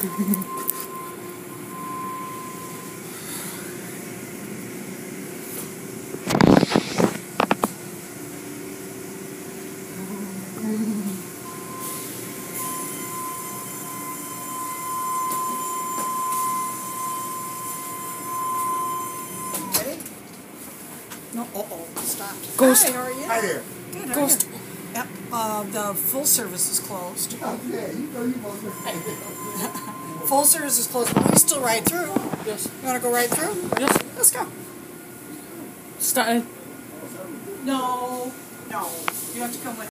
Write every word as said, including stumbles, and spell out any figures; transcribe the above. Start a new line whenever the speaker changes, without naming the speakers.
Ready? No, uh-oh, stopped.
Ghost.
Hi, how are you?
Hi there.
Good, how
Ghost.
are you? Yep, uh, the full service is closed.
Oh, yeah, you know you both are.
Full service is closed, but we still ride through.
Yes.
You want to go right through?
Yes.
Let's go.
Starting.
No, no, you have to come with